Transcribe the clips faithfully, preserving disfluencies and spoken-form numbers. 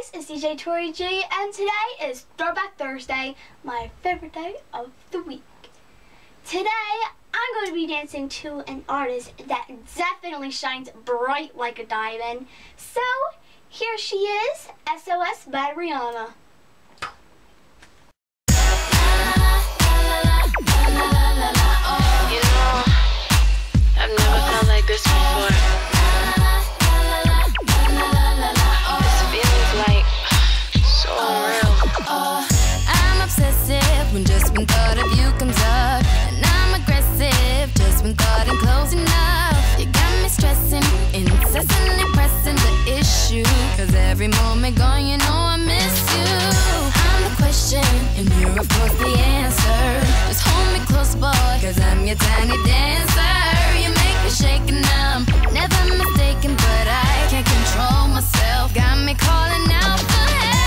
guys, it's D J Tori G, and today is Throwback Thursday, my favorite day of the week. Today, I'm going to be dancing to an artist that definitely shines bright like a diamond. So, here she is, S O S by Rihanna. You know, I've never felt like this before. This feeling's like so real. I'm obsessive when just one thought of you comes up, and I'm aggressive just when thought ain't close enough. You got me stressing, incessantly pressing the issue, cause every moment gone, you know I miss you. I'm the question, and you're of course the answer. Just hold me close, boy, cause I'm your tiny dancer. You make me shake and I'm never mistaken, but I can't control myself. Got me calling out for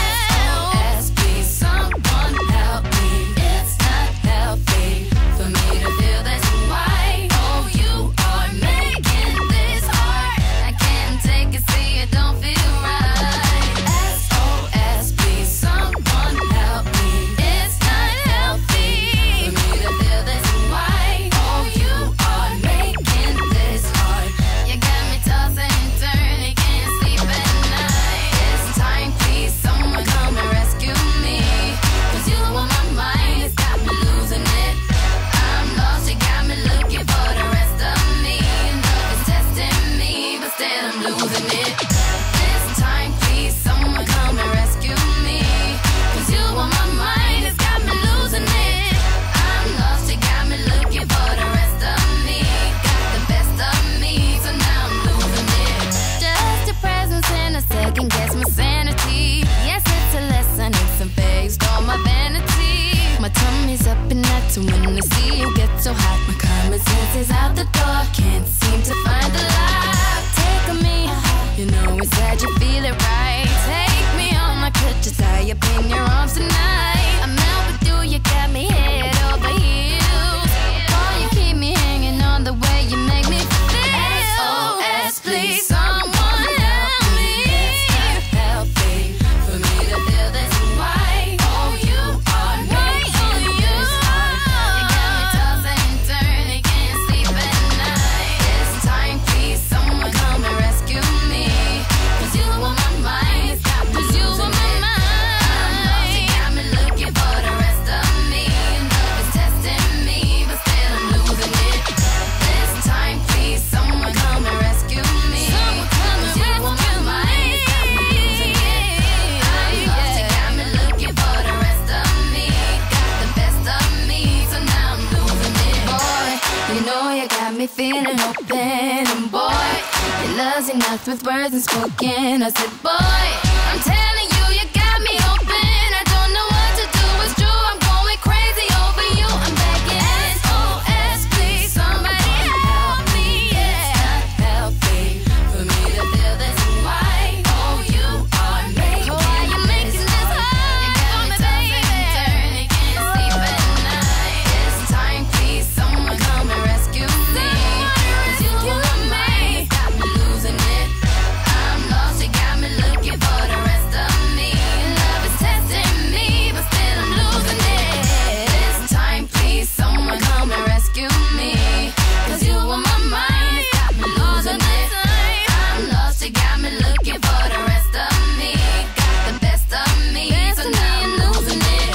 help. S O S, please someone help me. It's not healthy for me to feel this way. Oh, you are making this hard. I can't take it, see it don't feel right. S O S, please someone help me. It's not healthy for me to feel this way. Oh, you are making this hard. You got me tossing and turning, can't sleep at night. It's time, please someone come and rescue me, cause you on my mind, it's got me losing it. I'm lost, you got me looking for the rest of me. Love is testing me, but still I'm losing it. This time, please someone come and rescue me, cause you on my mind, it's got me losing it. I'm lost, you got me looking for the rest of me. Got the best of me, so now I'm losing it. Just your presence in a second gets my sanity. Yes, it's a lesson, it's some phased all my vanity. My tummy's up and that's when I see you get so hot. My common sense is out the door, can't seem to find the light. Take on me, you know inside you feel it right. Take me on, I could just tie up in your arms tonight. I'm out with you, you got me head over heels. Boy, you keep me hanging on the way you make me feel. S O S, please someone help me. It's not healthy for me to feel this way. Oh, you are making this hard. You got me tossing and turning, can't sleep at night. This time, please someone come and rescue me, cause you on my mind, it's got me losing it. I'm lost, you got me looking for the rest of me. Love is testing me, but still I'm losing it. This time, please someone come and rescue me, cause you on my mind, it's got me losing it. I'm lost, you got me looking for the rest of me. Got the best of me, so now I'm losing it. Boy, you know you got me feeling open, and boy, your love's enough with words unspoken. I said, boy, I'm telling you, you got me open. I don't know what to do, it's true, I'm going crazy over you. I'm begging, S O S, please somebody help me. Yeah. It's not healthy for me to feel this way. Oh, you are making, oh, you making this hard. You got me tossing and turning, can't sleep at night. This time, please someone come and rescue me, cause you on my mind, got me losing it. I'm lost, you got me looking for the rest of me. Love is testing me, but still I'm losing it. This time, please someone come and rescue me, cause you on my mind, it's got me losing it. I'm lost, you got me looking for the rest of me. Got the best of me, so now I'm losing it.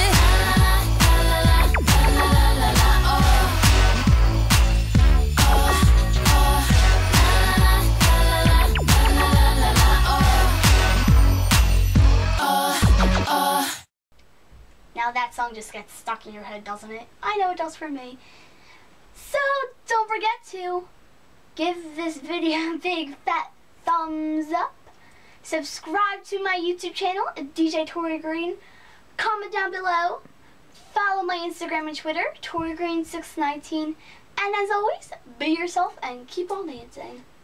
Now that song just gets stuck in your head, doesn't it? I know it does for me. So, don't forget to give this video a big fat thumbs up. Subscribe to my YouTube channel at D J Tori Green. Comment down below. Follow my Instagram and Twitter, Tori Green six nineteen. And as always, be yourself and keep on dancing.